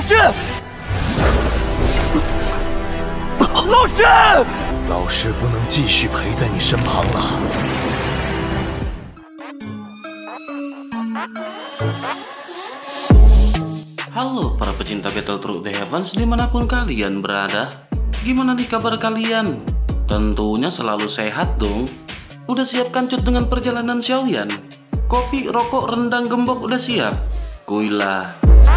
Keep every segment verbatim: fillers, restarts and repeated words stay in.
老师，老师， 老师不能继续陪在你身旁了。 Halo para pecinta Battle Through the Heavens dimanapun kalian berada. Gimana nih kabar kalian? Tentunya selalu sehat dong. Udah siap kancut dengan perjalanan Xiaoyan? Kopi, rokok, rendang, gembok udah siap? Kuilah.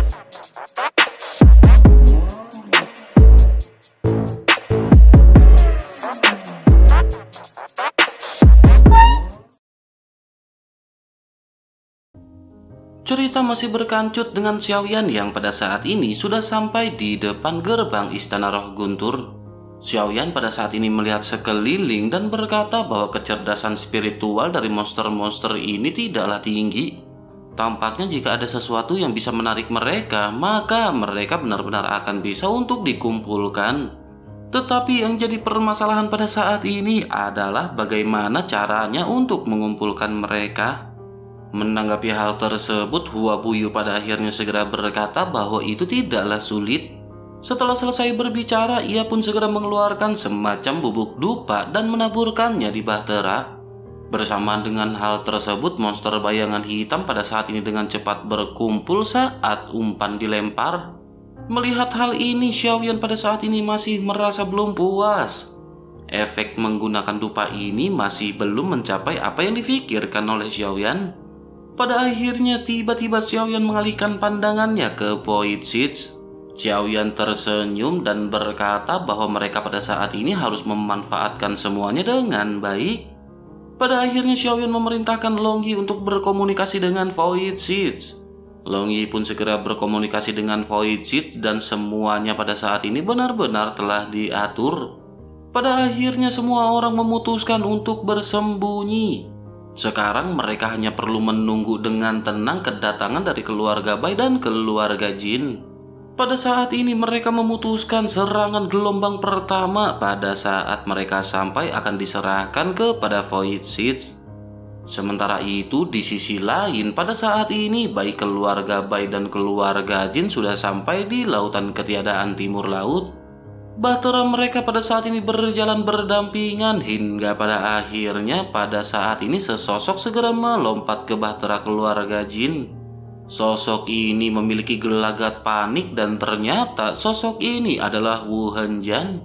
Cerita masih berkancut dengan Xiaoyan yang pada saat ini sudah sampai di depan gerbang Istana Roh Guntur. Xiaoyan pada saat ini melihat sekeliling dan berkata bahwa kecerdasan spiritual dari monster-monster ini tidaklah tinggi. Tampaknya jika ada sesuatu yang bisa menarik mereka, maka mereka benar-benar akan bisa untuk dikumpulkan. Tetapi yang jadi permasalahan pada saat ini adalah bagaimana caranya untuk mengumpulkan mereka. Menanggapi hal tersebut, Hua Buyu pada akhirnya segera berkata bahwa itu tidaklah sulit. Setelah selesai berbicara, ia pun segera mengeluarkan semacam bubuk dupa dan menaburkannya di bahtera. Bersamaan dengan hal tersebut, monster bayangan hitam pada saat ini dengan cepat berkumpul saat umpan dilempar. Melihat hal ini, Xiaoyan pada saat ini masih merasa belum puas. Efek menggunakan dupa ini masih belum mencapai apa yang difikirkan oleh Xiaoyan. Pada akhirnya tiba-tiba Xiaoyan mengalihkan pandangannya ke Void Seeds. Xiaoyan tersenyum dan berkata bahwa mereka pada saat ini harus memanfaatkan semuanya dengan baik. Pada akhirnya Xiaoyan memerintahkan Longyi untuk berkomunikasi dengan Void Seeds. Longyi pun segera berkomunikasi dengan Void Seeds dan semuanya pada saat ini benar-benar telah diatur. Pada akhirnya semua orang memutuskan untuk bersembunyi. Sekarang mereka hanya perlu menunggu dengan tenang kedatangan dari keluarga Bai dan keluarga Jin. Pada saat ini mereka memutuskan serangan gelombang pertama pada saat mereka sampai akan diserahkan kepada Void Seeds. Sementara itu di sisi lain pada saat ini baik keluarga Bai dan keluarga Jin sudah sampai di lautan ketiadaan timur laut. Bahtera mereka pada saat ini berjalan berdampingan hingga pada akhirnya pada saat ini sesosok segera melompat ke bahtera keluarga Jin. Sosok ini memiliki gelagat panik dan ternyata sosok ini adalah Wu Henjan.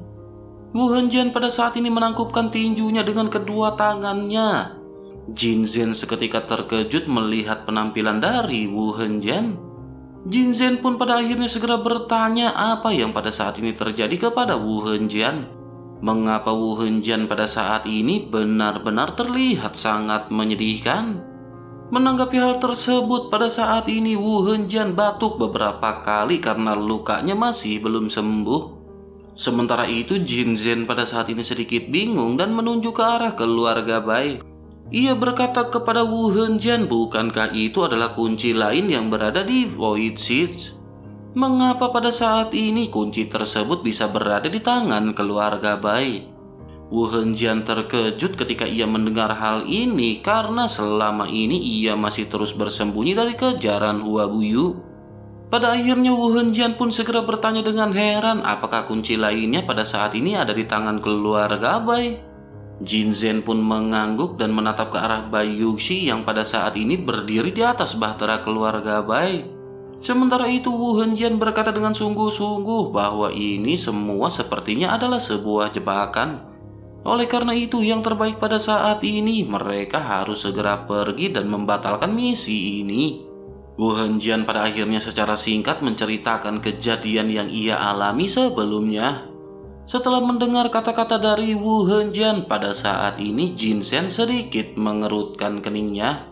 Wu Henjan pada saat ini menangkupkan tinjunya dengan kedua tangannya. Jin Zhen seketika terkejut melihat penampilan dari Wu Henjan. Jin Zhen pun pada akhirnya segera bertanya apa yang pada saat ini terjadi kepada Wu Henjan. Mengapa Wu Henjan pada saat ini benar-benar terlihat sangat menyedihkan? Menanggapi hal tersebut pada saat ini Wu Henjan batuk beberapa kali karena lukanya masih belum sembuh. Sementara itu Jin Zhen pada saat ini sedikit bingung dan menunjuk ke arah keluarga Bai. Ia berkata kepada Wu Henjan, bukankah itu adalah kunci lain yang berada di Void Seeds? Mengapa pada saat ini kunci tersebut bisa berada di tangan keluarga Bai? Wu Henjan terkejut ketika ia mendengar hal ini karena selama ini ia masih terus bersembunyi dari kejaran Hua Buyu. Pada akhirnya Wu Henjan pun segera bertanya dengan heran apakah kunci lainnya pada saat ini ada di tangan keluarga Bai. Jin Zhen pun mengangguk dan menatap ke arah Bai Yuxi yang pada saat ini berdiri di atas bahtera keluarga Bai. Sementara itu Wu Henjan berkata dengan sungguh-sungguh bahwa ini semua sepertinya adalah sebuah jebakan. Oleh karena itu yang terbaik pada saat ini mereka harus segera pergi dan membatalkan misi ini. Wu Henjan pada akhirnya secara singkat menceritakan kejadian yang ia alami sebelumnya. Setelah mendengar kata-kata dari Wu Henjan, pada saat ini Jin Zhen sedikit mengerutkan keningnya.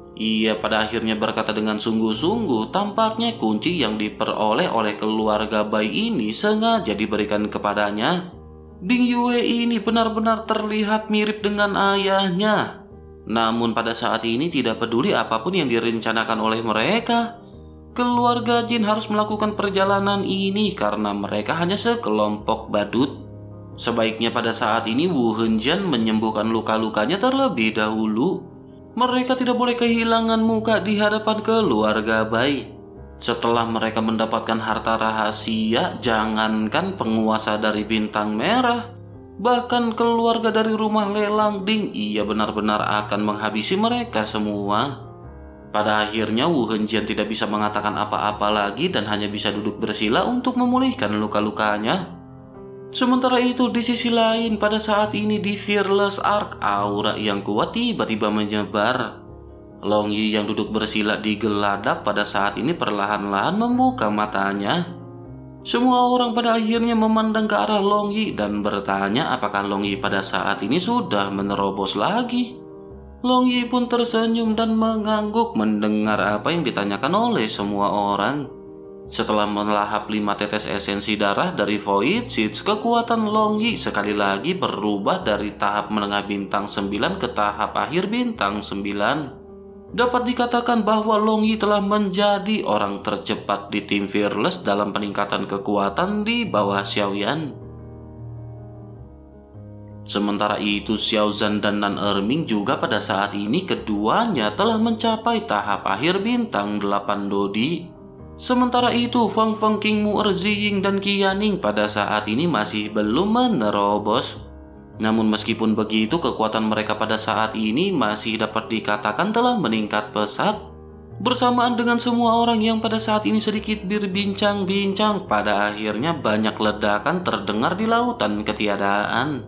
Ia pada akhirnya berkata dengan sungguh-sungguh, tampaknya kunci yang diperoleh oleh keluarga Bai ini sengaja diberikan kepadanya. Ding Yue ini benar-benar terlihat mirip dengan ayahnya. Namun pada saat ini tidak peduli apapun yang direncanakan oleh mereka. Keluarga Jin harus melakukan perjalanan ini karena mereka hanya sekelompok badut. Sebaiknya pada saat ini Wu Henjan menyembuhkan luka-lukanya terlebih dahulu. Mereka tidak boleh kehilangan muka di hadapan keluarga Bai. Setelah mereka mendapatkan harta rahasia, jangankan penguasa dari bintang merah, bahkan keluarga dari rumah lelang Ding, ia benar-benar akan menghabisi mereka semua. Pada akhirnya Wu Henjian tidak bisa mengatakan apa-apa lagi dan hanya bisa duduk bersila untuk memulihkan luka-lukanya. Sementara itu di sisi lain, pada saat ini di Fearless Ark, aura yang kuat tiba-tiba menyebar. Long Yi yang duduk bersila di geladak pada saat ini perlahan-lahan membuka matanya. Semua orang pada akhirnya memandang ke arah Long Yi dan bertanya apakah Long Yi pada saat ini sudah menerobos lagi. Long Yi pun tersenyum dan mengangguk mendengar apa yang ditanyakan oleh semua orang. Setelah melahap lima tetes esensi darah dari Void Seeds, kekuatan Long Yi sekali lagi berubah dari tahap menengah bintang sembilan ke tahap akhir bintang sembilan. Dapat dikatakan bahwa Long Yi telah menjadi orang tercepat di tim Fearless dalam peningkatan kekuatan di bawah Xiaoyan. Sementara itu Xiao Zhan dan Nan Erming juga pada saat ini keduanya telah mencapai tahap akhir bintang delapan Dodi. Sementara itu Fang Fang, King Mu, Erziying dan Qianing pada saat ini masih belum menerobos. Namun meskipun begitu, kekuatan mereka pada saat ini masih dapat dikatakan telah meningkat pesat. Bersamaan dengan semua orang yang pada saat ini sedikit berbincang-bincang, pada akhirnya banyak ledakan terdengar di lautan ketiadaan.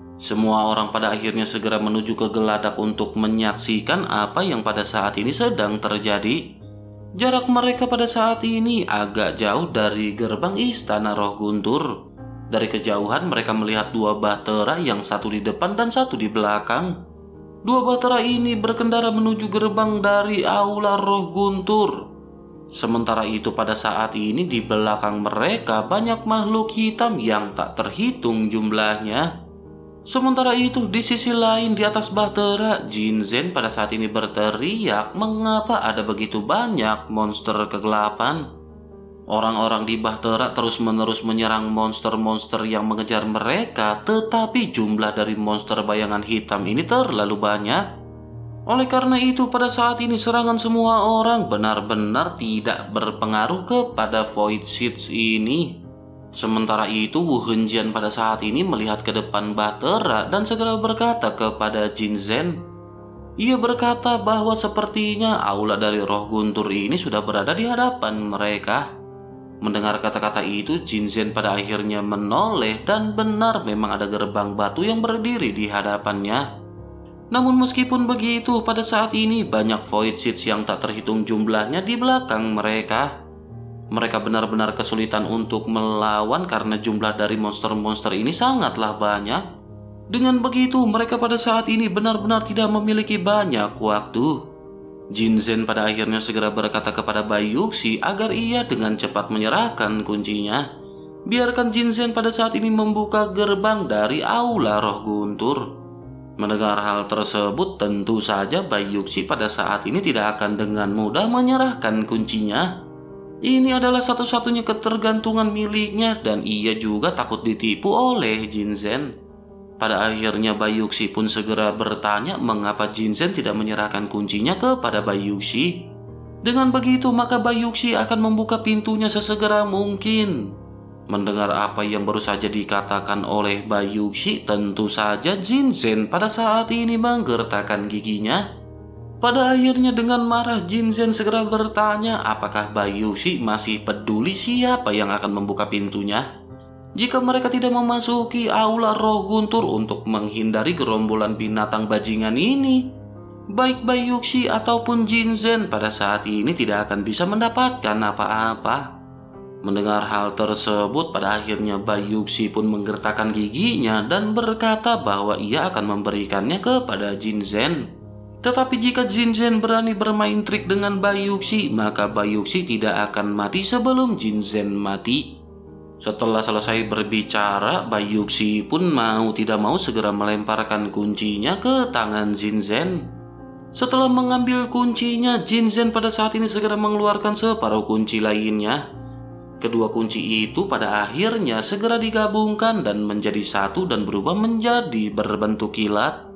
Semua orang pada akhirnya segera menuju ke geladak untuk menyaksikan apa yang pada saat ini sedang terjadi. Jarak mereka pada saat ini agak jauh dari gerbang Istana Roh Guntur. Dari kejauhan mereka melihat dua bahtera, yang satu di depan dan satu di belakang. Dua bahtera ini berkendara menuju gerbang dari Aula Roh Guntur. Sementara itu pada saat ini di belakang mereka banyak makhluk hitam yang tak terhitung jumlahnya. Sementara itu di sisi lain di atas bahtera, Jin Zhen pada saat ini berteriak mengapa ada begitu banyak monster kegelapan. Orang-orang di bahtera terus-menerus menyerang monster-monster yang mengejar mereka, tetapi jumlah dari monster bayangan hitam ini terlalu banyak. Oleh karena itu pada saat ini serangan semua orang benar-benar tidak berpengaruh kepada Void Seeds ini. Sementara itu Wu Henjian pada saat ini melihat ke depan bahtera dan segera berkata kepada Jin Zhen. Ia berkata bahwa sepertinya aula dari Roh Guntur ini sudah berada di hadapan mereka. Mendengar kata-kata itu, Jin Zhen pada akhirnya menoleh dan benar memang ada gerbang batu yang berdiri di hadapannya. Namun meskipun begitu, pada saat ini banyak Void Seeds yang tak terhitung jumlahnya di belakang mereka. Mereka benar-benar kesulitan untuk melawan karena jumlah dari monster-monster ini sangatlah banyak. Dengan begitu, mereka pada saat ini benar-benar tidak memiliki banyak waktu. Jin Zhen pada akhirnya segera berkata kepada Bai Yuxi agar ia dengan cepat menyerahkan kuncinya. Biarkan Jin Zhen pada saat ini membuka gerbang dari Aula Roh Guntur. Mendengar hal tersebut, tentu saja Bai Yuxi pada saat ini tidak akan dengan mudah menyerahkan kuncinya. Ini adalah satu-satunya ketergantungan miliknya dan ia juga takut ditipu oleh Jin Zhen. Pada akhirnya Bai Yuxi pun segera bertanya mengapa Jin Zhen tidak menyerahkan kuncinya kepada Bai Yuxi. Dengan begitu maka Bai Yuxi akan membuka pintunya sesegera mungkin. Mendengar apa yang baru saja dikatakan oleh Bai Yuxi, tentu saja Jin Zhen pada saat ini menggertakkan giginya. Pada akhirnya dengan marah Jin Zhen segera bertanya apakah Bai Yuxi masih peduli siapa yang akan membuka pintunya. Jika mereka tidak memasuki Aula Roh Guntur untuk menghindari gerombolan binatang bajingan ini, baik Bai Yuxi ataupun Jin Zhen pada saat ini tidak akan bisa mendapatkan apa-apa. Mendengar hal tersebut, pada akhirnya Bai Yuxi pun menggertakkan giginya dan berkata bahwa ia akan memberikannya kepada Jin Zhen. Tetapi jika Jin Zhen berani bermain trik dengan Bai Yuxi, maka Bai Yuxi tidak akan mati sebelum Jin Zhen mati. Setelah selesai berbicara, Bai Yuxi pun mau tidak mau segera melemparkan kuncinya ke tangan Jin Zhen. Setelah mengambil kuncinya, Jin Zhen pada saat ini segera mengeluarkan separuh kunci lainnya. Kedua kunci itu pada akhirnya segera digabungkan dan menjadi satu dan berubah menjadi berbentuk kilat.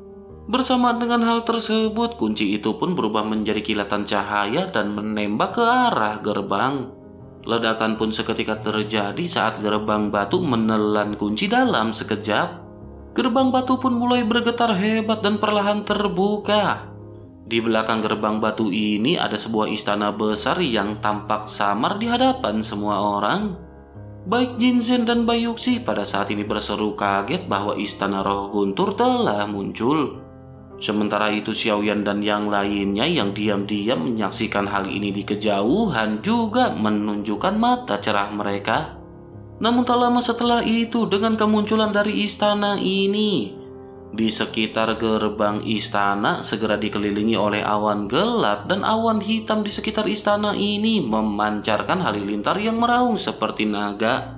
Bersamaan dengan hal tersebut, kunci itu pun berubah menjadi kilatan cahaya dan menembak ke arah gerbang. Ledakan pun seketika terjadi saat gerbang batu menelan kunci dalam sekejap. Gerbang batu pun mulai bergetar hebat dan perlahan terbuka. Di belakang gerbang batu ini ada sebuah istana besar yang tampak samar di hadapan semua orang. Baik Jinzen dan Bayuxi pada saat ini berseru kaget bahwa istana roh guntur telah muncul. Sementara itu Xiaoyan dan yang lainnya yang diam-diam menyaksikan hal ini di kejauhan juga menunjukkan mata cerah mereka. Namun tak lama setelah itu, dengan kemunculan dari istana ini, di sekitar gerbang istana segera dikelilingi oleh awan gelap dan awan hitam di sekitar istana ini memancarkan halilintar yang meraung seperti naga.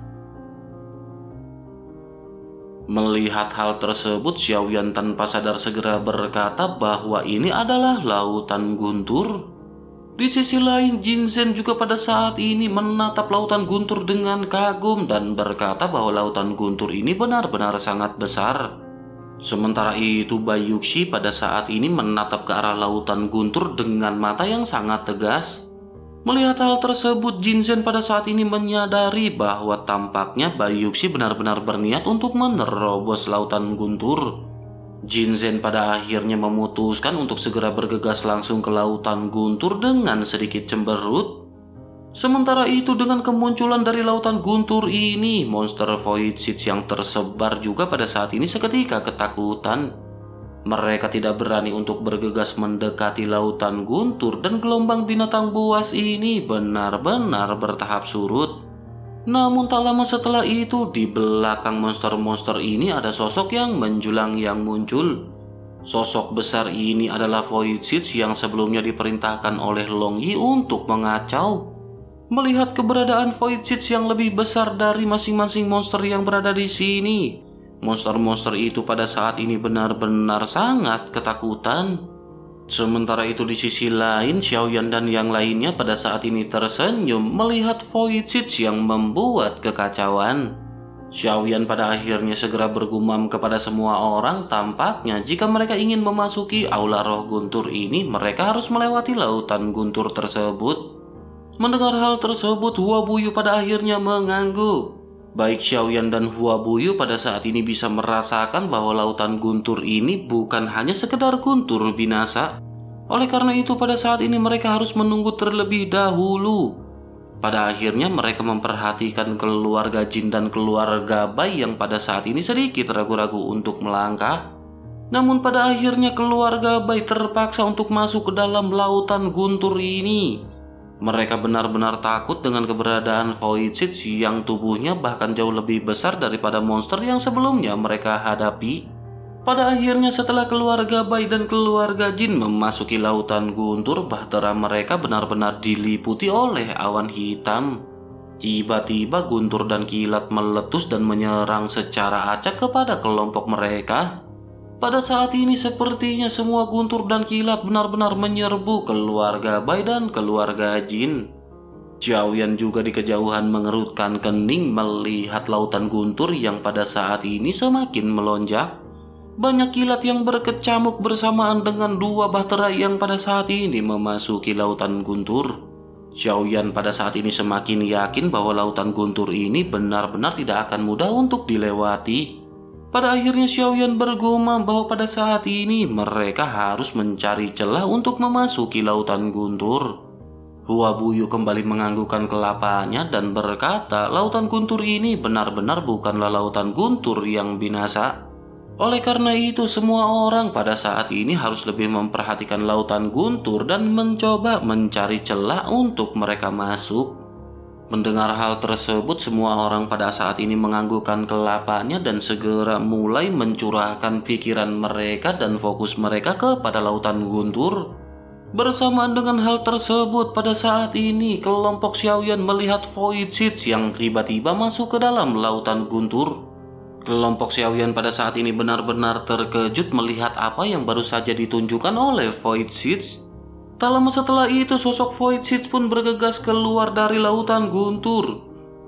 Melihat hal tersebut, Xiaoyan tanpa sadar segera berkata bahwa ini adalah lautan guntur. Di sisi lain, Jinzen juga pada saat ini menatap lautan guntur dengan kagum dan berkata bahwa lautan guntur ini benar-benar sangat besar. Sementara itu, Bayuxi pada saat ini menatap ke arah lautan guntur dengan mata yang sangat tegas. Melihat hal tersebut, Jinzen pada saat ini menyadari bahwa tampaknya Bayuxi benar-benar berniat untuk menerobos lautan guntur. Jinzen pada akhirnya memutuskan untuk segera bergegas langsung ke lautan guntur dengan sedikit cemberut. Sementara itu, dengan kemunculan dari lautan guntur ini, monster Void Seeds yang tersebar juga pada saat ini seketika ketakutan. Mereka tidak berani untuk bergegas mendekati lautan guntur dan gelombang binatang buas ini benar-benar bertahap surut. Namun tak lama setelah itu, di belakang monster-monster ini ada sosok yang menjulang yang muncul. Sosok besar ini adalah Void Seeds yang sebelumnya diperintahkan oleh Long Yi untuk mengacau. Melihat keberadaan Void Seeds yang lebih besar dari masing-masing monster yang berada di sini, monster-monster itu pada saat ini benar-benar sangat ketakutan. Sementara itu di sisi lain, Xiaoyan dan yang lainnya pada saat ini tersenyum melihat Void Seeds yang membuat kekacauan. Xiaoyan pada akhirnya segera bergumam kepada semua orang, tampaknya jika mereka ingin memasuki aula roh guntur ini, mereka harus melewati lautan guntur tersebut. Mendengar hal tersebut, Huabuyu pada akhirnya mengangguk. Baik Xiaoyan dan Huabuyu pada saat ini bisa merasakan bahwa lautan guntur ini bukan hanya sekedar guntur binasa. Oleh karena itu pada saat ini mereka harus menunggu terlebih dahulu. Pada akhirnya mereka memperhatikan keluarga jin dan keluarga Bai yang pada saat ini sedikit ragu-ragu untuk melangkah. Namun pada akhirnya keluarga Bai terpaksa untuk masuk ke dalam lautan guntur ini. Mereka benar-benar takut dengan keberadaan Void Seeds yang tubuhnya bahkan jauh lebih besar daripada monster yang sebelumnya mereka hadapi. Pada akhirnya setelah keluarga Bai dan keluarga Jin memasuki lautan guntur, bahtera mereka benar-benar diliputi oleh awan hitam. Tiba-tiba guntur dan kilat meletus dan menyerang secara acak kepada kelompok mereka. Pada saat ini sepertinya semua guntur dan kilat benar-benar menyerbu keluarga Bai dan keluarga Jin. Xiaoyan juga di kejauhan mengerutkan kening melihat lautan guntur yang pada saat ini semakin melonjak. Banyak kilat yang berkecamuk bersamaan dengan dua bahtera yang pada saat ini memasuki lautan guntur. Xiaoyan pada saat ini semakin yakin bahwa lautan guntur ini benar-benar tidak akan mudah untuk dilewati. Pada akhirnya Xiaoyan bergumam bahwa pada saat ini mereka harus mencari celah untuk memasuki lautan guntur. Huabuyu kembali menganggukkan kelapanya dan berkata lautan guntur ini benar-benar bukanlah lautan guntur yang binasa. Oleh karena itu semua orang pada saat ini harus lebih memperhatikan lautan guntur dan mencoba mencari celah untuk mereka masuk. Mendengar hal tersebut, semua orang pada saat ini menganggukkan kelapanya dan segera mulai mencurahkan pikiran mereka dan fokus mereka kepada lautan guntur. Bersamaan dengan hal tersebut, pada saat ini kelompok Xiaoyan melihat Void Seeds yang tiba-tiba masuk ke dalam lautan guntur. Kelompok Xiaoyan pada saat ini benar-benar terkejut melihat apa yang baru saja ditunjukkan oleh Void Seeds. Tak lama setelah itu, sosok Void Seeds pun bergegas keluar dari lautan guntur.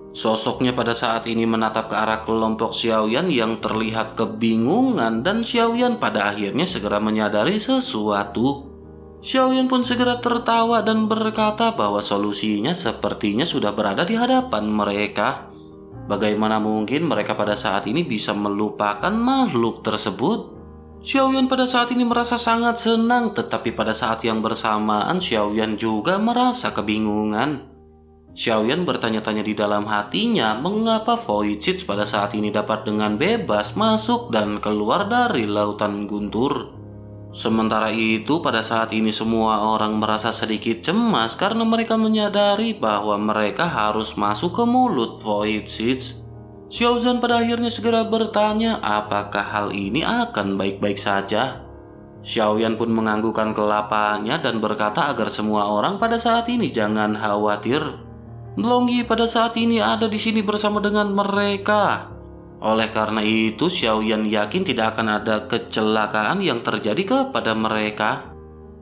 Sosoknya pada saat ini menatap ke arah kelompok Xiaoyan yang terlihat kebingungan, dan Xiaoyan pada akhirnya segera menyadari sesuatu. Xiaoyan pun segera tertawa dan berkata bahwa solusinya sepertinya sudah berada di hadapan mereka. Bagaimana mungkin mereka pada saat ini bisa melupakan makhluk tersebut? Xiaoyan pada saat ini merasa sangat senang, tetapi pada saat yang bersamaan Xiaoyan juga merasa kebingungan. Xiaoyan bertanya-tanya di dalam hatinya mengapa Void Seeds pada saat ini dapat dengan bebas masuk dan keluar dari lautan guntur. Sementara itu pada saat ini semua orang merasa sedikit cemas karena mereka menyadari bahwa mereka harus masuk ke mulut Void Seeds. Xiaozan pada akhirnya segera bertanya apakah hal ini akan baik-baik saja. Xiaoyan pun menganggukkan kelapanya dan berkata agar semua orang pada saat ini jangan khawatir. Longyi pada saat ini ada di sini bersama dengan mereka. Oleh karena itu, Xiaoyan yakin tidak akan ada kecelakaan yang terjadi kepada mereka.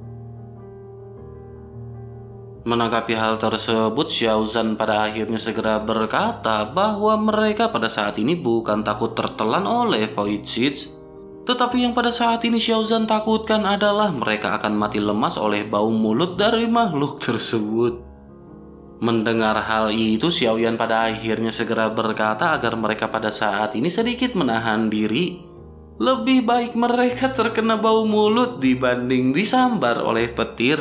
Menanggapi hal tersebut, Xiaozan pada akhirnya segera berkata bahwa mereka pada saat ini bukan takut tertelan oleh Void Seeds. Tetapi yang pada saat ini Xiaozan takutkan adalah mereka akan mati lemas oleh bau mulut dari makhluk tersebut. Mendengar hal itu, Xiaoyan pada akhirnya segera berkata agar mereka pada saat ini sedikit menahan diri. Lebih baik mereka terkena bau mulut dibanding disambar oleh petir.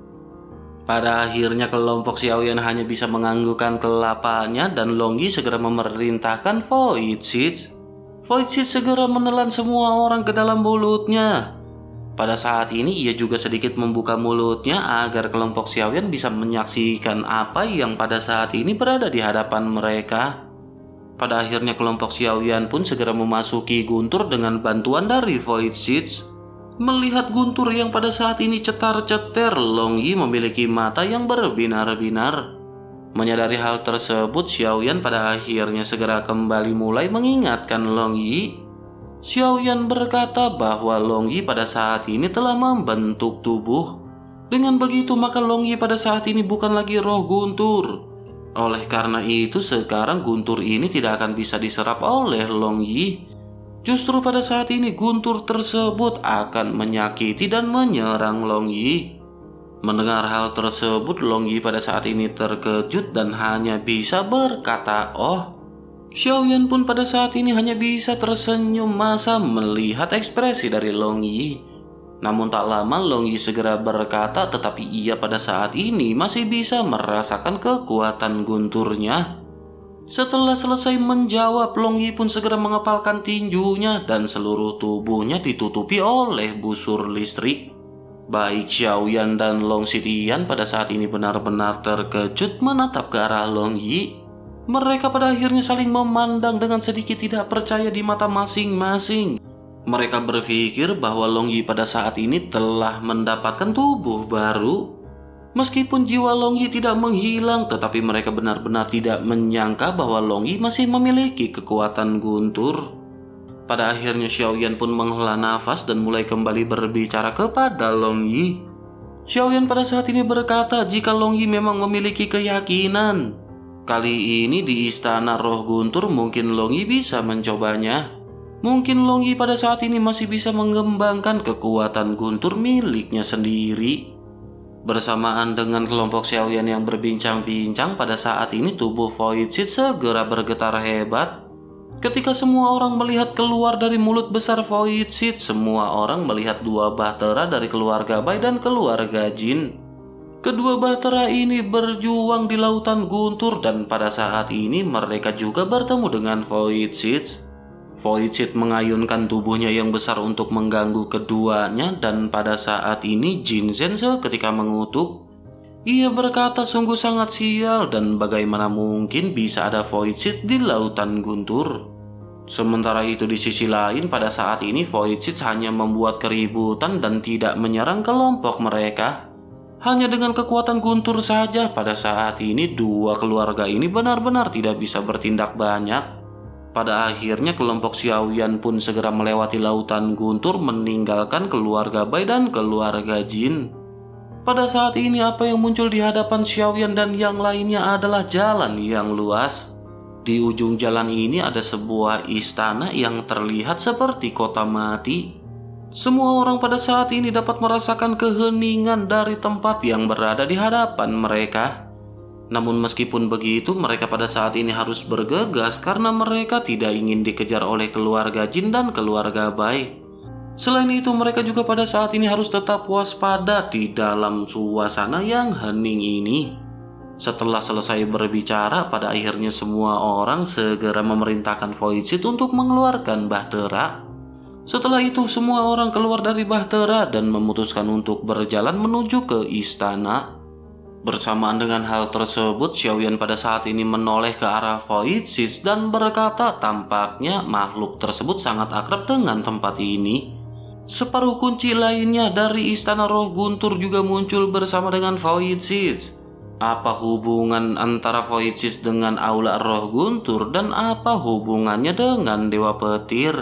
Pada akhirnya kelompok Xiaoyan hanya bisa menganggukkan kelapanya dan Longyi segera memerintahkan Void Seeds. Void Seeds segera menelan semua orang ke dalam mulutnya. Pada saat ini ia juga sedikit membuka mulutnya agar kelompok Xiaoyan bisa menyaksikan apa yang pada saat ini berada di hadapan mereka. Pada akhirnya kelompok Xiaoyan pun segera memasuki guntur dengan bantuan dari Void Seeds. Melihat guntur yang pada saat ini cetar-ceter, Longyi memiliki mata yang berbinar-binar. Menyadari hal tersebut, Xiaoyan pada akhirnya segera kembali mulai mengingatkan Longyi. Xiaoyan berkata bahwa Longyi pada saat ini telah membentuk tubuh. Dengan begitu maka Longyi pada saat ini bukan lagi roh guntur. Oleh karena itu sekarang guntur ini tidak akan bisa diserap oleh Longyi. Justru pada saat ini guntur tersebut akan menyakiti dan menyerang Longyi. Mendengar hal tersebut, Longyi pada saat ini terkejut dan hanya bisa berkata "Oh". Xiaoyan pun pada saat ini hanya bisa tersenyum masa melihat ekspresi dari Longyi. Namun tak lama Longyi segera berkata tetapi ia pada saat ini masih bisa merasakan kekuatan gunturnya. Setelah selesai menjawab, Longyi pun segera mengepalkan tinjunya dan seluruh tubuhnya ditutupi oleh busur listrik. Baik Xiaoyan dan Long Xitian pada saat ini benar-benar terkejut menatap ke arah Longyi. Mereka pada akhirnya saling memandang dengan sedikit tidak percaya di mata masing-masing. Mereka berpikir bahwa Longyi pada saat ini telah mendapatkan tubuh baru. Meskipun jiwa Longyi tidak menghilang, tetapi mereka benar-benar tidak menyangka bahwa Longyi masih memiliki kekuatan guntur. Pada akhirnya Xiaoyan pun menghela nafas dan mulai kembali berbicara kepada Longyi. Xiaoyan pada saat ini berkata jika Longyi memang memiliki keyakinan, kali ini di istana roh guntur mungkin Longyi bisa mencobanya. Mungkin Longyi pada saat ini masih bisa mengembangkan kekuatan guntur miliknya sendiri. Bersamaan dengan kelompok Xiaoyan yang berbincang-bincang, pada saat ini tubuh Void Seeds segera bergetar hebat. Ketika semua orang melihat keluar dari mulut besar Void Seeds, semua orang melihat dua bahtera dari keluarga Bai dan keluarga Jin. Kedua bahtera ini berjuang di lautan guntur dan pada saat ini mereka juga bertemu dengan Void Seeds. Void Seeds mengayunkan tubuhnya yang besar untuk mengganggu keduanya dan pada saat ini Jin Zhen seketika mengutuk. Ia berkata sungguh sangat sial dan bagaimana mungkin bisa ada Void Seeds di lautan guntur. Sementara itu di sisi lain pada saat ini Void Seeds hanya membuat keributan dan tidak menyerang kelompok mereka. Hanya dengan kekuatan guntur saja pada saat ini dua keluarga ini benar-benar tidak bisa bertindak banyak. Pada akhirnya kelompok Xiaoyan pun segera melewati lautan guntur meninggalkan keluarga Bai dan keluarga Jin. Pada saat ini apa yang muncul di hadapan Xiaoyan dan yang lainnya adalah jalan yang luas. Di ujung jalan ini ada sebuah istana yang terlihat seperti kota mati. Semua orang pada saat ini dapat merasakan keheningan dari tempat yang berada di hadapan mereka. Namun meskipun begitu, mereka pada saat ini harus bergegas karena mereka tidak ingin dikejar oleh keluarga jin dan keluarga baik. Selain itu, mereka juga pada saat ini harus tetap waspada di dalam suasana yang hening ini. Setelah selesai berbicara, pada akhirnya semua orang segera memerintahkan Void Seed untuk mengeluarkan bahtera. Setelah itu, semua orang keluar dari bahtera dan memutuskan untuk berjalan menuju ke istana. Bersamaan dengan hal tersebut, Xiaoyan pada saat ini menoleh ke arah Void Seed dan berkata tampaknya makhluk tersebut sangat akrab dengan tempat ini. Separuh kunci lainnya dari Istana Roh Guntur juga muncul bersama dengan Void Seed. Apa hubungan antara Void Seed dengan Aula Roh Guntur dan apa hubungannya dengan Dewa Petir?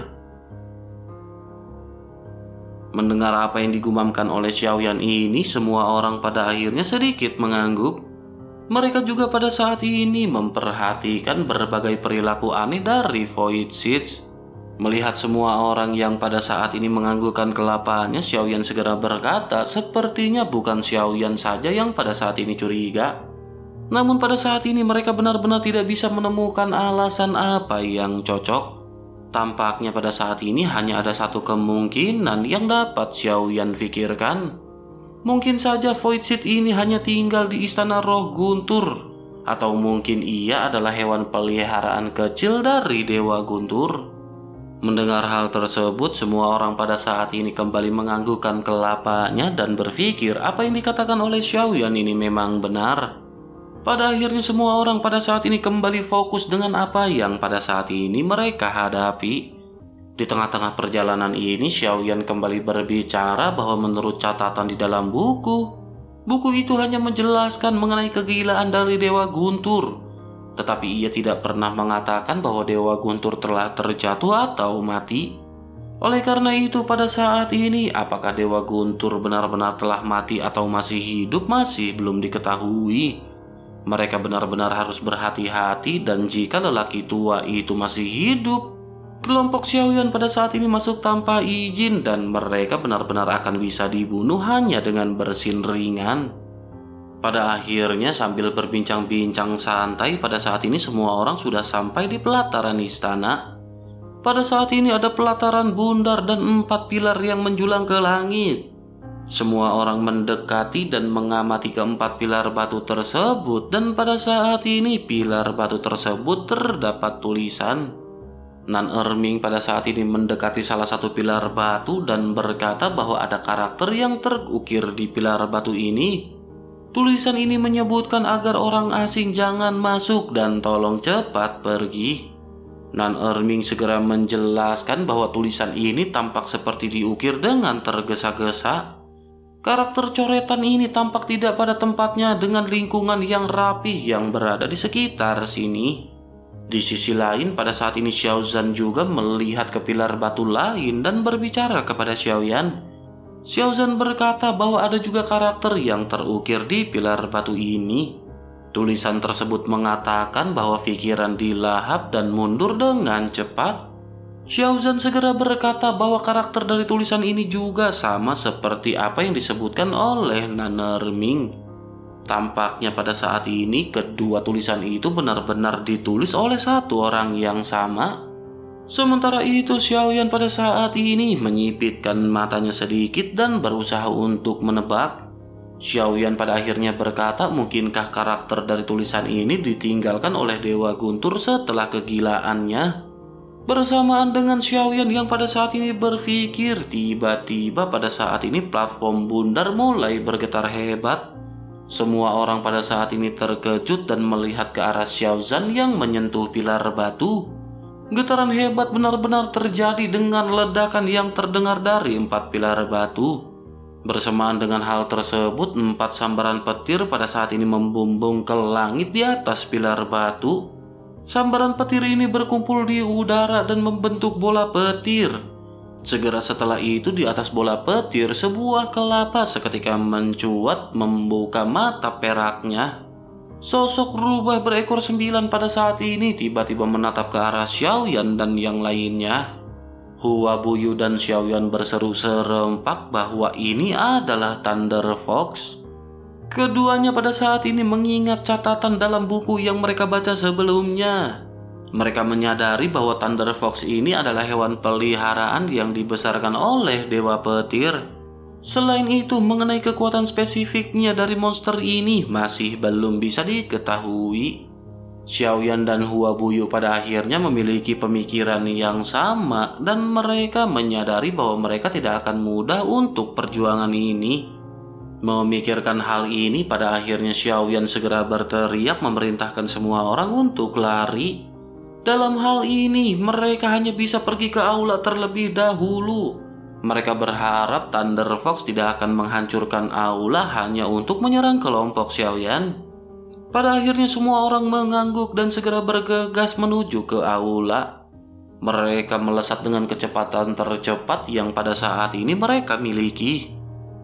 Mendengar apa yang digumamkan oleh Xiaoyan ini, semua orang pada akhirnya sedikit mengangguk. Mereka juga pada saat ini memperhatikan berbagai perilaku aneh dari Void Seed. Melihat semua orang yang pada saat ini menganggukkan kelapanya, Xiaoyan segera berkata sepertinya bukan Xiaoyan saja yang pada saat ini curiga. Namun pada saat ini mereka benar-benar tidak bisa menemukan alasan apa yang cocok. Tampaknya pada saat ini hanya ada satu kemungkinan yang dapat Xiaoyan pikirkan. Mungkin saja Void Seed ini hanya tinggal di Istana Roh Guntur. Atau mungkin ia adalah hewan peliharaan kecil dari Dewa Guntur. Mendengar hal tersebut, semua orang pada saat ini kembali menganggukkan kelapanya dan berpikir apa yang dikatakan oleh Xiaoyan ini memang benar. Pada akhirnya semua orang pada saat ini kembali fokus dengan apa yang pada saat ini mereka hadapi. Di tengah-tengah perjalanan ini, Xiaoyan kembali berbicara bahwa menurut catatan di dalam buku, buku itu hanya menjelaskan mengenai kegilaan dari Dewa Guntur. Tetapi ia tidak pernah mengatakan bahwa Dewa Guntur telah terjatuh atau mati. Oleh karena itu pada saat ini, apakah Dewa Guntur benar-benar telah mati atau masih hidup masih belum diketahui. Mereka benar-benar harus berhati-hati dan jika lelaki tua itu masih hidup, kelompok Xiaoyan pada saat ini masuk tanpa izin dan mereka benar-benar akan bisa dibunuh hanya dengan bersin ringan. Pada akhirnya sambil berbincang-bincang santai, pada saat ini semua orang sudah sampai di pelataran istana. Pada saat ini ada pelataran bundar dan empat pilar yang menjulang ke langit. Semua orang mendekati dan mengamati keempat pilar batu tersebut dan pada saat ini pilar batu tersebut terdapat tulisan. Nan Erming pada saat ini mendekati salah satu pilar batu dan berkata bahwa ada karakter yang terukir di pilar batu ini. Tulisan ini menyebutkan agar orang asing jangan masuk dan tolong cepat pergi. Nan Erming segera menjelaskan bahwa tulisan ini tampak seperti diukir dengan tergesa-gesa. Karakter coretan ini tampak tidak pada tempatnya dengan lingkungan yang rapih yang berada di sekitar sini. Di sisi lain, pada saat ini Xiao Zhan juga melihat ke pilar batu lain dan berbicara kepada Xiaoyan. Xiao Zhan berkata bahwa ada juga karakter yang terukir di pilar batu ini. Tulisan tersebut mengatakan bahwa pikiran dilahap dan mundur dengan cepat. Xiao Zhan segera berkata bahwa karakter dari tulisan ini juga sama seperti apa yang disebutkan oleh Nan Erming. Tampaknya pada saat ini kedua tulisan itu benar-benar ditulis oleh satu orang yang sama. Sementara itu Xiaoyan pada saat ini menyipitkan matanya sedikit dan berusaha untuk menebak. Xiaoyan pada akhirnya berkata mungkinkah karakter dari tulisan ini ditinggalkan oleh Dewa Guntur setelah kegilaannya. Bersamaan dengan Xiaoyan yang pada saat ini berpikir, tiba-tiba pada saat ini platform bundar mulai bergetar hebat. Semua orang pada saat ini terkejut dan melihat ke arah Xiao Zhan yang menyentuh pilar batu. Getaran hebat benar-benar terjadi dengan ledakan yang terdengar dari empat pilar batu. Bersamaan dengan hal tersebut, empat sambaran petir pada saat ini membumbung ke langit di atas pilar batu. Sambaran petir ini berkumpul di udara dan membentuk bola petir. Segera setelah itu di atas bola petir sebuah kelapa seketika mencuat membuka mata peraknya. Sosok rubah berekor sembilan pada saat ini tiba-tiba menatap ke arah Xiaoyan dan yang lainnya. Hua Buyu dan Xiaoyan berseru serempak bahwa ini adalah Thunder Fox. Keduanya pada saat ini mengingat catatan dalam buku yang mereka baca sebelumnya. Mereka menyadari bahwa Thunder Fox ini adalah hewan peliharaan yang dibesarkan oleh Dewa Petir. Selain itu, mengenai kekuatan spesifiknya dari monster ini masih belum bisa diketahui. Xiaoyan dan Hua Buyu pada akhirnya memiliki pemikiran yang sama dan mereka menyadari bahwa mereka tidak akan mudah untuk perjuangan ini. Memikirkan hal ini, pada akhirnya Xiaoyan segera berteriak memerintahkan semua orang untuk lari. Dalam hal ini, mereka hanya bisa pergi ke aula terlebih dahulu. Mereka berharap Thunder Fox tidak akan menghancurkan aula hanya untuk menyerang kelompok Xiaoyan. Pada akhirnya semua orang mengangguk dan segera bergegas menuju ke aula. Mereka melesat dengan kecepatan tercepat yang pada saat ini mereka miliki.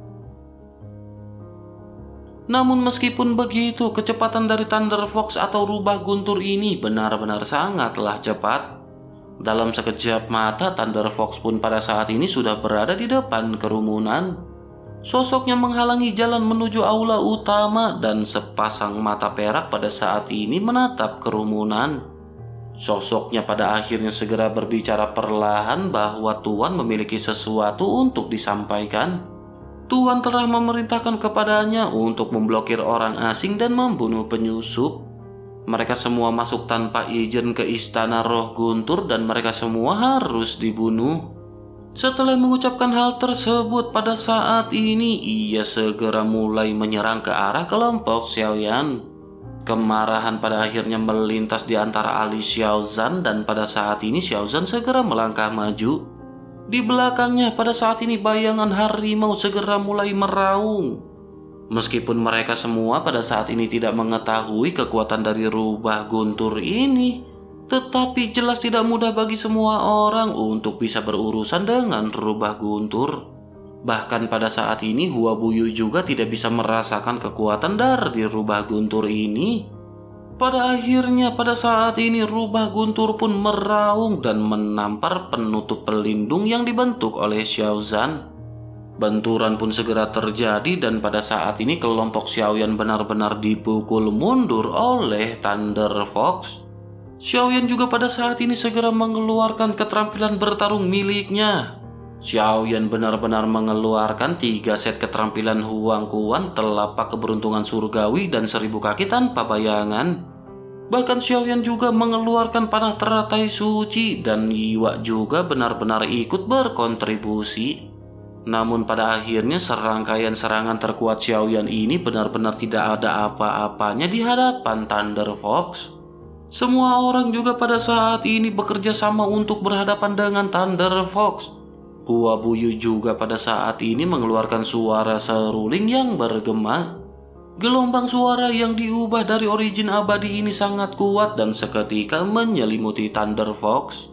Namun meskipun begitu, kecepatan dari Thunder Fox atau rubah guntur ini benar-benar sangatlah cepat. Dalam sekejap mata, Thunder Fox pun pada saat ini sudah berada di depan kerumunan. Sosoknya menghalangi jalan menuju aula utama dan sepasang mata perak pada saat ini menatap kerumunan. Sosoknya pada akhirnya segera berbicara perlahan bahwa Tuan memiliki sesuatu untuk disampaikan. Tuan telah memerintahkan kepadanya untuk memblokir orang asing dan membunuh penyusup. Mereka semua masuk tanpa izin ke Istana Roh Guntur dan mereka semua harus dibunuh. Setelah mengucapkan hal tersebut pada saat ini, ia segera mulai menyerang ke arah kelompok Xiaoyan. Kemarahan pada akhirnya melintas di antara Ali Xiaozan dan pada saat ini Xiaozan segera melangkah maju. Di belakangnya pada saat ini bayangan harimau segera mulai meraung. Meskipun mereka semua pada saat ini tidak mengetahui kekuatan dari rubah guntur ini, tetapi jelas tidak mudah bagi semua orang untuk bisa berurusan dengan rubah guntur. Bahkan pada saat ini Hua Buyu juga tidak bisa merasakan kekuatan dari rubah guntur ini. Pada akhirnya pada saat ini rubah guntur pun meraung dan menampar penutup pelindung yang dibentuk oleh Xiaozan. Benturan pun segera terjadi dan pada saat ini kelompok Xiaoyan benar-benar dipukul mundur oleh Thunder Fox. Xiaoyan juga pada saat ini segera mengeluarkan keterampilan bertarung miliknya. Xiaoyan benar-benar mengeluarkan tiga set keterampilan Huang Kuan, telapak keberuntungan surgawi dan seribu kaki tanpa bayangan. Bahkan Xiaoyan juga mengeluarkan panah teratai suci dan Yiwa juga benar-benar ikut berkontribusi. Namun pada akhirnya serangkaian serangan terkuat Xiaoyan ini benar-benar tidak ada apa-apanya di hadapan Thunder Fox. Semua orang juga pada saat ini bekerja sama untuk berhadapan dengan Thunder Fox. Hua Buyu juga pada saat ini mengeluarkan suara seruling yang bergema. Gelombang suara yang diubah dari origin abadi ini sangat kuat dan seketika menyelimuti Thunder Fox.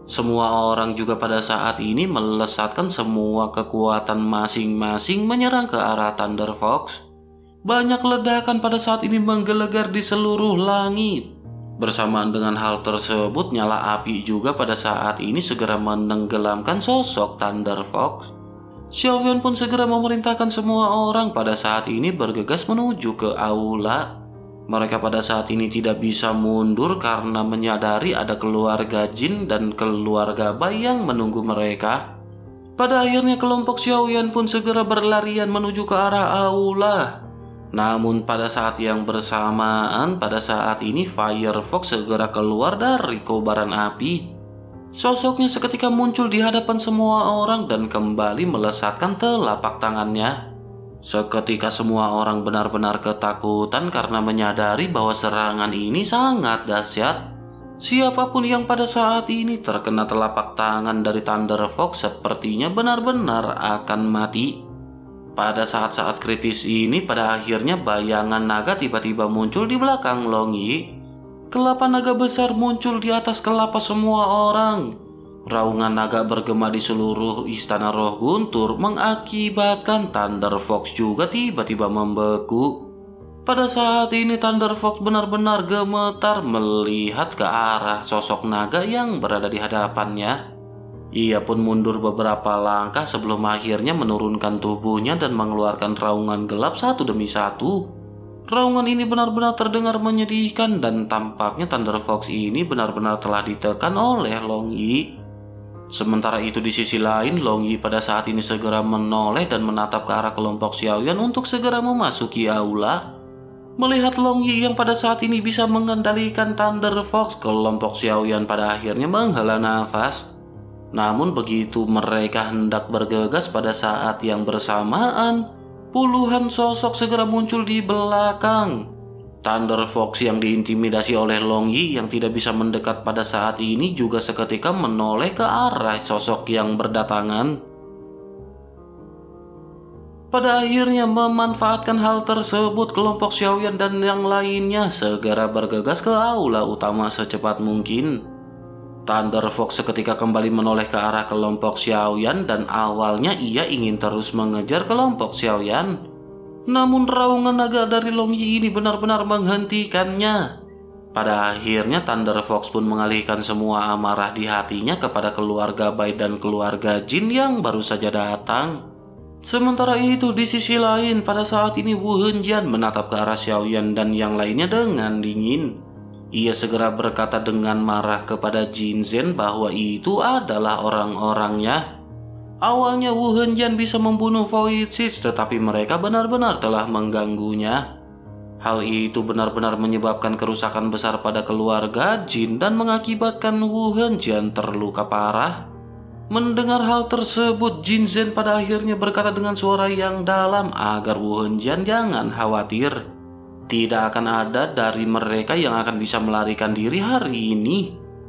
Semua orang juga pada saat ini melesatkan semua kekuatan masing-masing menyerang ke arah Thunder Fox. Banyak ledakan pada saat ini menggelegar di seluruh langit. Bersamaan dengan hal tersebut, nyala api juga pada saat ini segera menenggelamkan sosok Thunder Fox. Xiaoyan pun segera memerintahkan semua orang pada saat ini bergegas menuju ke aula. Mereka pada saat ini tidak bisa mundur karena menyadari ada keluarga jin dan keluarga bayi yang menunggu mereka. Pada akhirnya kelompok Xiaoyan pun segera berlarian menuju ke arah aula. Namun pada saat yang bersamaan, pada saat ini Firefox segera keluar dari kobaran api. Sosoknya seketika muncul di hadapan semua orang dan kembali melesatkan telapak tangannya. Seketika semua orang benar-benar ketakutan karena menyadari bahwa serangan ini sangat dahsyat. Siapapun yang pada saat ini terkena telapak tangan dari Thunder Fox sepertinya benar-benar akan mati. Pada saat-saat kritis ini, pada akhirnya bayangan naga tiba-tiba muncul di belakang Long Yi. Kelapa naga besar muncul di atas kelapa semua orang. Raungan naga bergema di seluruh Istana Roh Guntur mengakibatkan Thunder Fox juga tiba-tiba membeku. Pada saat ini Thunder Fox benar-benar gemetar melihat ke arah sosok naga yang berada di hadapannya. Ia pun mundur beberapa langkah sebelum akhirnya menurunkan tubuhnya dan mengeluarkan raungan gelap satu demi satu. Raungan ini benar-benar terdengar menyedihkan dan tampaknya Thunder Fox ini benar-benar telah ditekan oleh Long Yi. Sementara itu di sisi lain, Long Yi pada saat ini segera menoleh dan menatap ke arah kelompok Xiaoyan untuk segera memasuki aula. Melihat Long Yi yang pada saat ini bisa mengendalikan Thunder Fox, kelompok Xiaoyan pada akhirnya menghela nafas. Namun begitu mereka hendak bergegas pada saat yang bersamaan, puluhan sosok segera muncul di belakang. Thunder Fox yang diintimidasi oleh Long Yi yang tidak bisa mendekat pada saat ini juga seketika menoleh ke arah sosok yang berdatangan. Pada akhirnya memanfaatkan hal tersebut, kelompok Xiaoyan dan yang lainnya segera bergegas ke aula utama secepat mungkin. Thunder Fox seketika kembali menoleh ke arah kelompok Xiaoyan dan awalnya ia ingin terus mengejar kelompok Xiaoyan. Namun raungan naga dari Long Yi ini benar-benar menghentikannya. Pada akhirnya Thunder Fox pun mengalihkan semua amarah di hatinya kepada keluarga Bai dan keluarga Jin yang baru saja datang. Sementara itu di sisi lain pada saat ini Wu Henjian menatap ke arah Xiaoyan dan yang lainnya dengan dingin. Ia segera berkata dengan marah kepada Jin Zhen bahwa itu adalah orang-orangnya. Awalnya Wu Henjian bisa membunuh Void Seeds, tetapi mereka benar-benar telah mengganggunya. Hal itu benar-benar menyebabkan kerusakan besar pada keluarga Jin dan mengakibatkan Wu Henjian terluka parah. Mendengar hal tersebut, Jin Zhen pada akhirnya berkata dengan suara yang dalam agar Wu Henjian jangan khawatir. Tidak akan ada dari mereka yang akan bisa melarikan diri hari ini.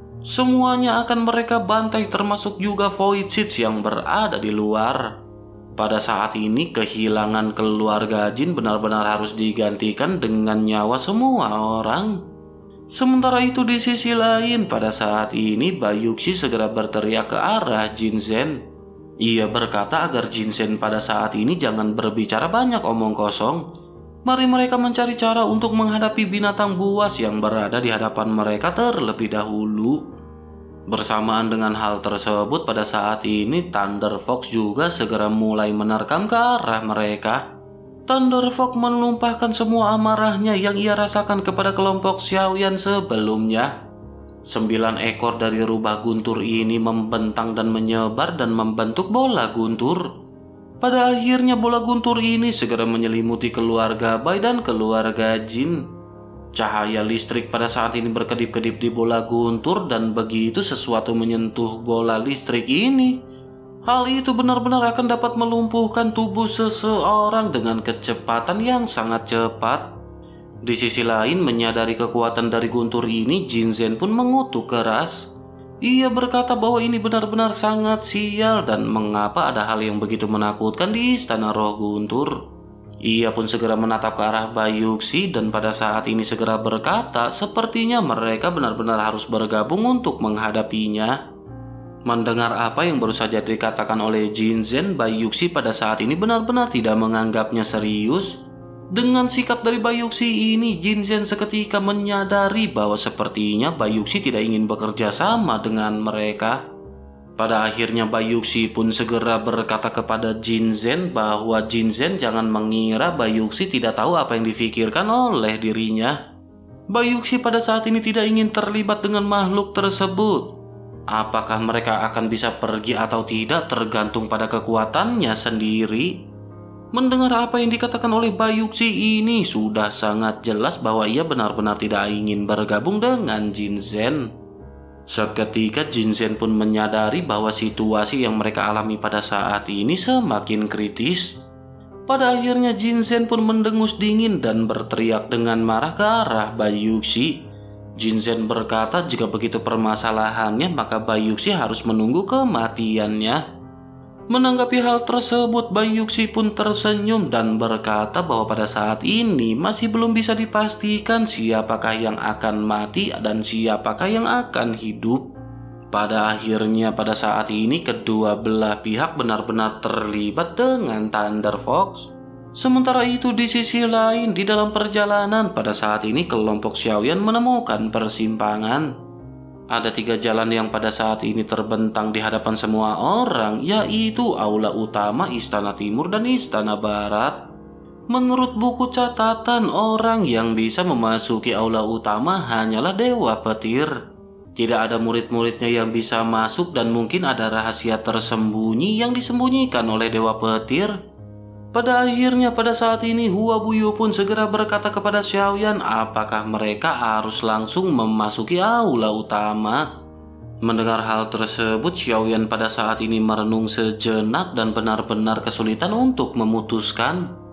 Semuanya akan mereka bantai termasuk juga Void Seeds yang berada di luar. Pada saat ini kehilangan keluarga Jin benar-benar harus digantikan dengan nyawa semua orang. Sementara itu di sisi lain pada saat ini Bayuxi segera berteriak ke arah Jin Zhen. Ia berkata agar Jin Zhen pada saat ini jangan berbicara banyak omong kosong. Mari mereka mencari cara untuk menghadapi binatang buas yang berada di hadapan mereka terlebih dahulu. Bersamaan dengan hal tersebut pada saat ini Thunder Fox juga segera mulai menerkam ke arah mereka. Thunder Fox menumpahkan semua amarahnya yang ia rasakan kepada kelompok Xiaoyan sebelumnya. Sembilan ekor dari rubah guntur ini membentang dan menyebar dan membentuk bola guntur. Pada akhirnya bola guntur ini segera menyelimuti keluarga Bai dan keluarga Jin. Cahaya listrik pada saat ini berkedip-kedip di bola guntur dan begitu sesuatu menyentuh bola listrik ini, hal itu benar-benar akan dapat melumpuhkan tubuh seseorang dengan kecepatan yang sangat cepat. Di sisi lain, menyadari kekuatan dari guntur ini, Jin Zhen pun mengutuk keras. Ia berkata bahwa ini benar-benar sangat sial dan mengapa ada hal yang begitu menakutkan di Istana Roh Guntur. Ia pun segera menatap ke arah Bayuxi dan pada saat ini segera berkata sepertinya mereka benar-benar harus bergabung untuk menghadapinya. Mendengar apa yang baru saja dikatakan oleh Jin Zhen, Bayuxi pada saat ini benar-benar tidak menganggapnya serius. Dengan sikap dari Bayuxi ini, Jin Zhen seketika menyadari bahwa sepertinya Bayuxi tidak ingin bekerja sama dengan mereka. Pada akhirnya Bayuxi pun segera berkata kepada Jin Zhen bahwa Jin Zhen jangan mengira Bayuxi tidak tahu apa yang difikirkan oleh dirinya. Bayuxi pada saat ini tidak ingin terlibat dengan makhluk tersebut. Apakah mereka akan bisa pergi atau tidak tergantung pada kekuatannya sendiri. Mendengar apa yang dikatakan oleh Bayuxi ini sudah sangat jelas bahwa ia benar-benar tidak ingin bergabung dengan Jin Zhen. Seketika Jin Zhen pun menyadari bahwa situasi yang mereka alami pada saat ini semakin kritis. Pada akhirnya Jin Zhen pun mendengus dingin dan berteriak dengan marah ke arah Bayuxi. Jin Zhen berkata jika begitu permasalahannya maka Bayuxi harus menunggu kematiannya. Menanggapi hal tersebut, Bayuxi pun tersenyum dan berkata bahwa pada saat ini masih belum bisa dipastikan siapakah yang akan mati dan siapakah yang akan hidup. Pada akhirnya pada saat ini kedua belah pihak benar-benar terlibat dengan Thunder Fox. Sementara itu di sisi lain di dalam perjalanan pada saat ini kelompok Xiaoyan menemukan persimpangan. Ada tiga jalan yang pada saat ini terbentang di hadapan semua orang, yaitu aula utama, istana timur, dan istana barat. Menurut buku catatan, orang yang bisa memasuki aula utama hanyalah Dewa Petir. Tidak ada murid-muridnya yang bisa masuk dan mungkin ada rahasia tersembunyi yang disembunyikan oleh Dewa Petir. Pada akhirnya pada saat ini Hua Buyu pun segera berkata kepada Xiaoyan apakah mereka harus langsung memasuki aula utama. Mendengar hal tersebut, Xiaoyan pada saat ini merenung sejenak dan benar-benar kesulitan untuk memutuskan.